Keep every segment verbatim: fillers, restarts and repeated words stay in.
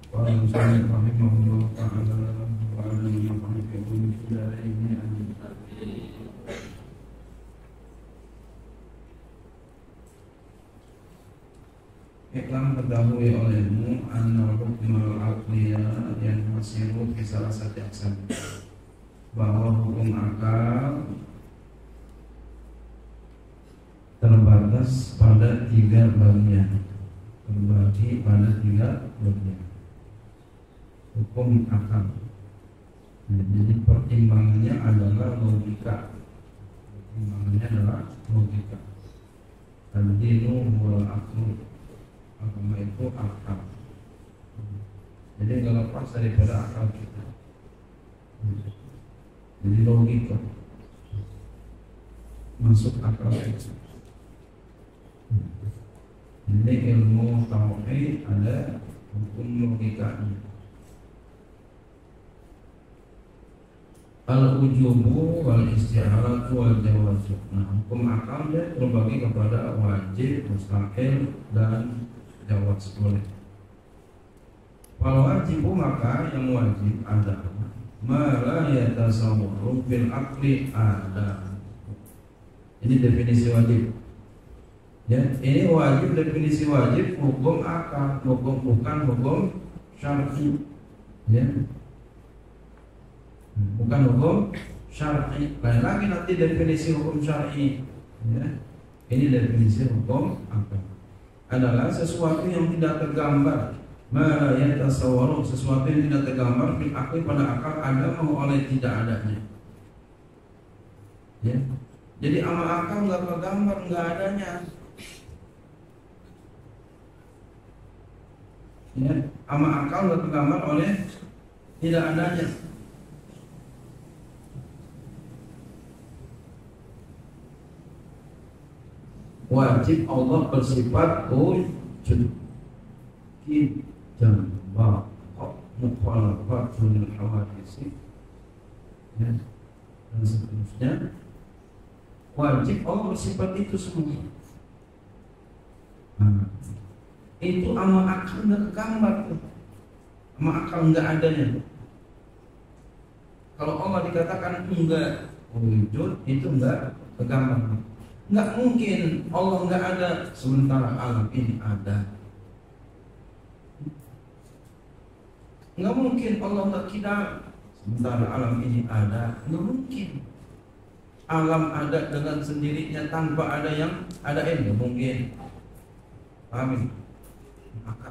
Qala musannif rahimahullah ta'ala wa ala yuqabilu filaini an Iklam ketahui olehmu anna hukmal aqliya yang masiru fi salah satu aksan, bahwa hukum akal terbatas pada tiga bagian, terbagi pada tiga bagian hukum akal. Nah, jadi pertimbangannya adalah logika, pertimbangannya adalah logika. Ad-dinu wal aqlu, agama itu akal. Jadi nggak lepas daripada akal kita. Jadi logika masuk akal kita. Jadi ilmu tauhid ada hukum logikanya. Al-ujubu wal isti'aratu wal jawaz. Nah, hukum akal dia terbagi kepada wajib, mustahil, dan jawaz boleh. Kalau wajib, maka yang wajib adalah ma la yatasawwaru bil aqli ada. Ini definisi wajib. Ya, ini wajib, definisi wajib hukum akal, hukum bukan hukum syar'i. Ya. Bukan hukum syar'i. Lain lagi nanti definisi hukum syar'i. Ya. Ini definisi hukum akal. Adalah sesuatu yang tidak tergambar, ma yatasawwaru, sesuatu yang tidak tergambar bil aqli pada akal ada mau oleh tidak adanya. Ya. Jadi amal akal enggak tergambar, enggak adanya. Ya, amal akal enggak tergambar oleh tidak adanya. Wajib Allah bersifat wujud, kijam, baqo, mukhalafatul hawadisi, ya, dan seterusnya. Wajib Allah bersifat itu semua. Nah, itu amal akal enggak kegambar, amal akal enggak adanya. Kalau Allah dikatakan enggak wujud, itu enggak kegambar. Enggak mungkin Allah enggak ada sementara alam ini ada. Enggak mungkin Allah enggak kidal sementara alam ini ada. Enggak mungkin. Alam ada dengan sendirinya tanpa ada yang adain, enggak mungkin. Paham? Akal.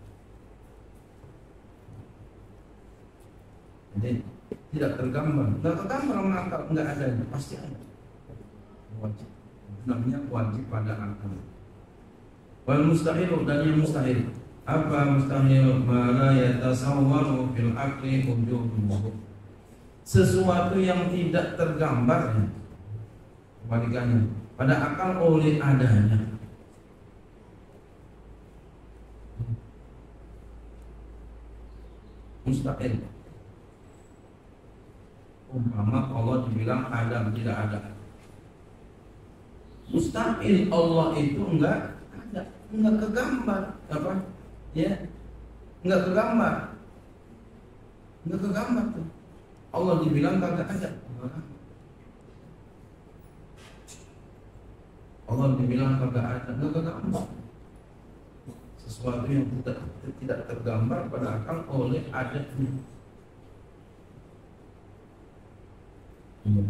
Jadi tidak tergambar, enggak tergambar sama akal, enggak adanya, pasti ada. Wajib. Namanya wajib pada akal. Wal mustahil, dan yang mustahil. Apa mustahil? Ma la yatasawwaru fil aqli wujuduhu. Sesuatu yang tidak tergambar, kebalikannya, pada akal oleh adanya. Mustahil. Umpama Allah dibilang ada, tidak ada. Mustahil Allah itu enggak ada, enggak kegambar, apa? Ya, enggak kegambar, enggak kegambar tuh. Allah dibilang kagak ada, Allah dibilang kagak ada, enggak kegambar. Sesuatu yang tidak tidak tergambar pada akal oleh adanya. Hmm.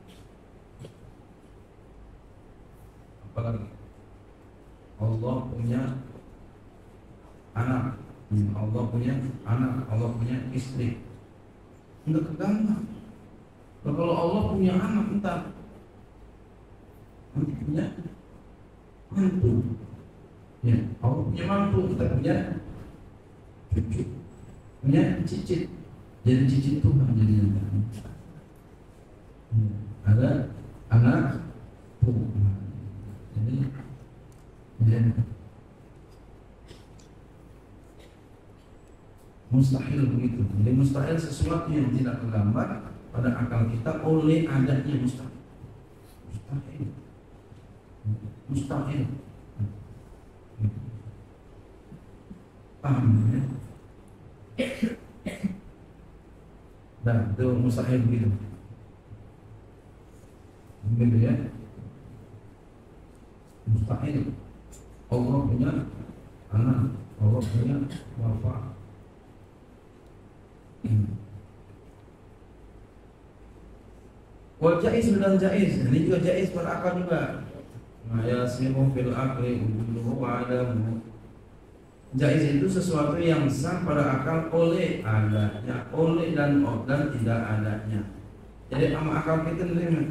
Apalagi Allah punya anak, Allah punya anak, Allah punya istri, enggak kegambar. Kalau Allah punya anak, entar nanti punya mantu, ya, Allah punya mantu, entar punya cucu, punya cicit, jadi cicit Tuhan jadinya. Ada anak Tuhan. Jadi, ya, mustahil begitu. Jadi mustahil sesuatu yang tidak tergambar pada akal kita oleh adanya mustahil. Mustahil. Mustahil. Paham ya? Nah, itu mustahil begitu. Begitu ya. Mustahil. Allah punya anak, Allah punya bapak. Wal jaiz dan jaiz, ini juga jaiz berakal juga. Nah, yasimu fil akli ujuluhu wa adamu. Jaiz itu sesuatu yang sah pada akal oleh adanya, oleh dan dan tidak adanya. Jadi sama akal kita nerima.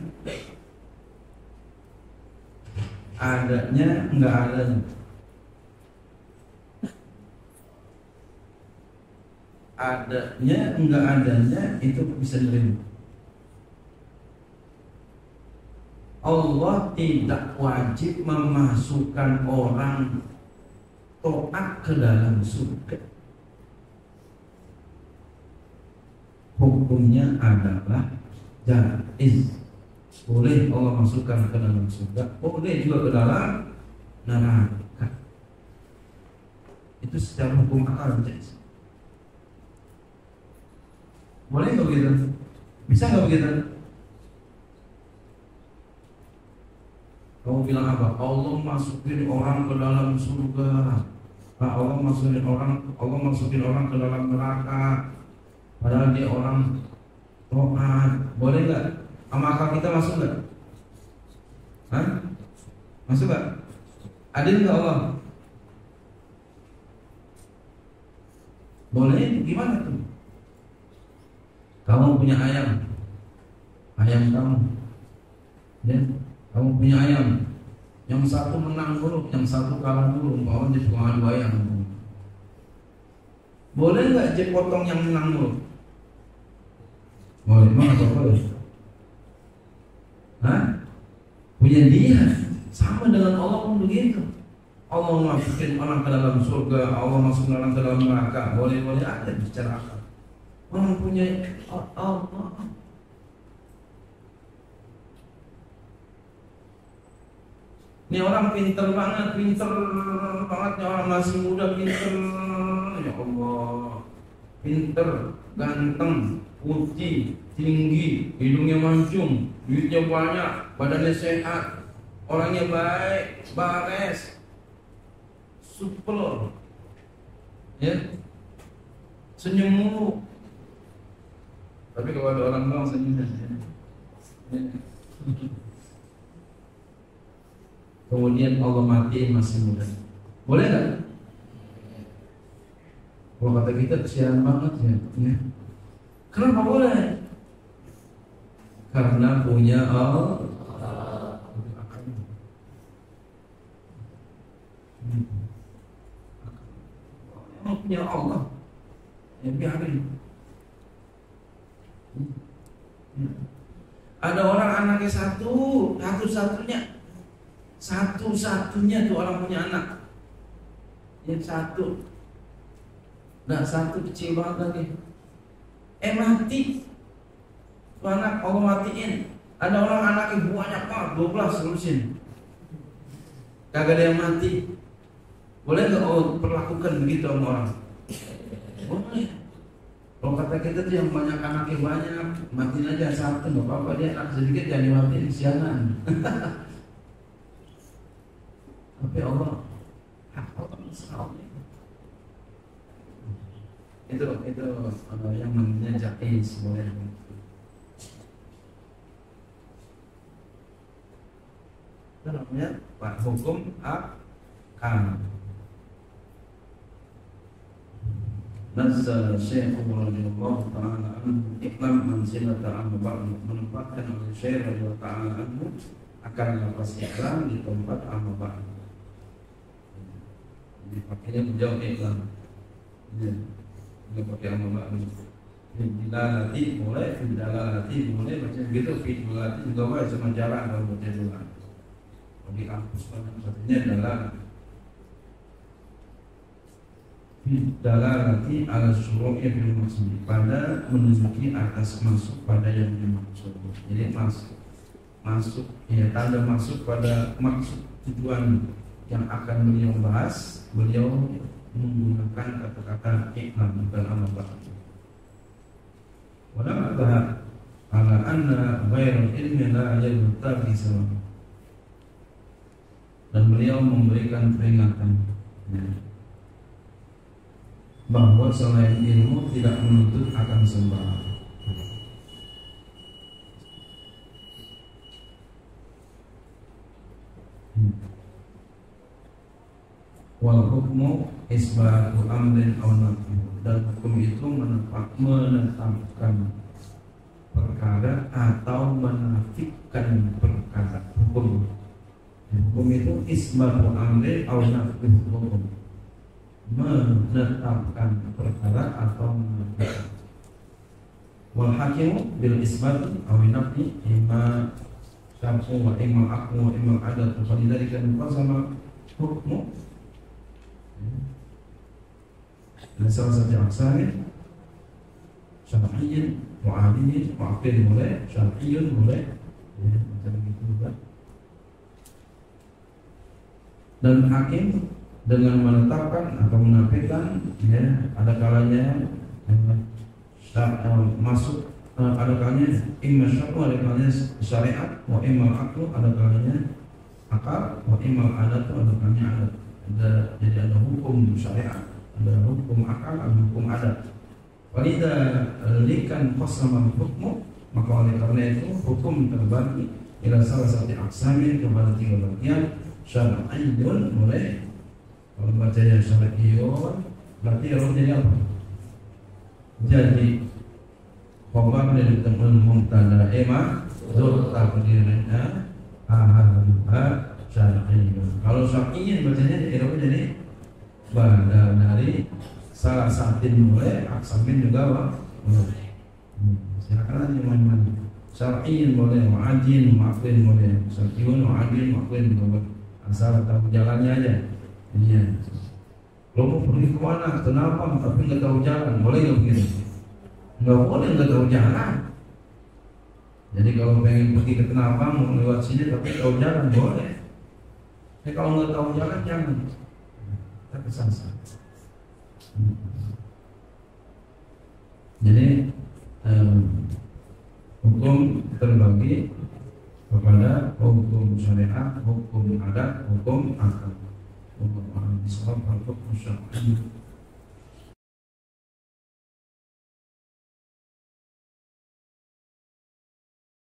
Adanya enggak adanya. Adanya enggak adanya itu bisa nerima. Allah tidak wajib memasukkan orang taat ke dalam surga. Hukumnya adalah jaiz. Boleh Allah masukkan ke dalam surga, boleh juga ke dalam neraka. Itu secara hukum akal jaiz. Boleh nggak begitu? Bisa nggak begitu? Kamu bilang apa? Allah masukin orang ke dalam surga. Nah, Allah masukin orang, Allah masukin orang ke dalam neraka. Padahal dia orang taat. Boleh nggak? Sama akal kita masuk nggak? Hah? Masuk nggak? Adil nggak Allah? Boleh? Gimana tuh? Kamu punya ayam, ayam kamu, ya? Kamu punya ayam, yang satu menang dulu, yang satu kalah dulu, mau jadi tukang ayam. Boleh nggak jadi potong yang menang dulu? Boleh, mana boleh? Hah? Punya dia, sama dengan Allah pun begitu. Allah masukin orang ke dalam surga, Allah masukin orang ke dalam neraka, boleh-boleh aja bicara akal. Orang punya Allah. Ini orang pinter banget, pinter banget, orang masih muda pinter, ya Allah, pinter, ganteng, putih, tinggi, hidungnya mancung, duitnya banyak, badannya sehat, orangnya baik, bares, supel, ya, senyum mulu. Tapi kalau ada orang bilang senyum, ya. Kemudian Allah mati masih muda. Boleh nggak? Kalau kata kita kesian banget ya, ya. Kenapa boleh? Karena punya Allah. Karena punya Allah. Ya biarin. Ada orang anaknya satu, satu-satunya. Satu-satunya tuh orang punya anak. Yang satu. Nah satu kecil banget lagi. Eh mati. Tuh anak Allah matiin. Ada orang anaknya banyak banget, dua belas terusin. Kagak ada yang mati. Boleh gak Allah perlakukan begitu sama orang? Boleh. Kalau kata kita tuh yang banyak anaknya banyak, matiin aja satu, gak apa-apa, dia anak sedikit jangan dimatiin, kesianan. Tapi Allah Allah Rasul itu itu uh, yang namanya jaiz, boleh. Itu namanya Pak hukum akal. Nazzal Syekh radhiyallahu ta'ala anhu iklam manzilata amma ba'd, menempatkan oleh Syekh radhiyallahu ta'ala anhu akan lepas ikram di tempat amma ba'd. Dipakainya menjauh iklan. Ya, nggak pakai amma ba'd. Fidilalati boleh, fidilalati boleh, macam gitu. Fidilalati juga boleh, cuma jarang kalau baca dulu. Di kampus banyak satunya adalah fidilalati ala syuru'i bil maksud, pada menunjuki atas masuk pada yang dimaksud. Jadi masuk, masuk, ya tanda masuk pada maksud tujuan yang akan beliau bahas, beliau menggunakan kata-kata iklam bukan amal ba'd. Walau ada ala anna ghairul ilmi la yabtaghi salam. Dan beliau memberikan peringatan ya, bahwa selain ilmu tidak menuntut akan sembarang. Wal hukmu isbatu amrin aw nafi, dan hukum itu menetapkan perkara atau menafikan perkara. Hukum hukum itu isbatu amrin aw nafi, hukum menetapkan perkara atau menafikan. Wal hakimu bil isbati aw nafi imma syar'u wa imma aqlu wa imma adat, falidzalika muqassama hukmu. Dan salah satu aksannya syar'iyyin, mu'aliyyin, mu'aqil boleh, syar'iyyun boleh, ya, macam itu juga. Dan hakim dengan menetapkan atau menafikan, ya, ada kalanya ya, masuk, ada kalanya imma syar'u, ada kalanya syariat, wa imma aqlu, ada kalanya akal, wa imma adat, ada kalanya adat. Ada, jadi ada hukum syariat, ada hukum akal, ada hukum adat. Walidha likan qasamal hukmu, maka oleh karena itu hukum terbagi ila salah satu aksami kepada tiga bagian. Syar'iyyun boleh, kalau bacanya syar'iyyun berarti harus jadi apa? Jadi khabar dari teman mubtada ema zur takdirnya ahadha syar'iyyun. Kalau syar'iyyun bacanya irobnya jadi badal dari salah satu boleh, aksamin juga boleh. Silakan aja teman-teman. Syar'iyyun boleh, mu'ajin, mu'aqlin boleh. Syar'iyyun, mu'ajin, mu'aqlin boleh. Asal tahu jalannya aja. Iya. Kalau mau pergi ke mana, kenapa? Tapi nggak tahu jalan, boleh nggak begitu? Nggak boleh nggak tahu jalan. Jadi kalau pengen pergi ke kenapa, mau lewat sini tapi tahu jalan boleh. Tapi kalau nggak tahu jalan jangan. Kita kesasar. Jadi um, hukum terbagi kepada hukum syariat, hukum adat, hukum akal. Hukum al-Islam, hukum syar'i.